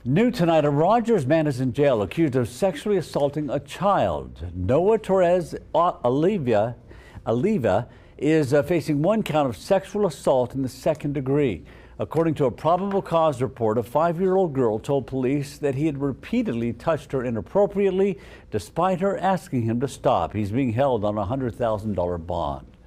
New tonight, a Rogers man is in jail accused of sexually assaulting a child. Noah Torres Oliva is facing one count of sexual assault in the second degree. According to a probable cause report, a 5-year-old girl told police that he had repeatedly touched her inappropriately despite her asking him to stop. He's being held on a $100,000 bond.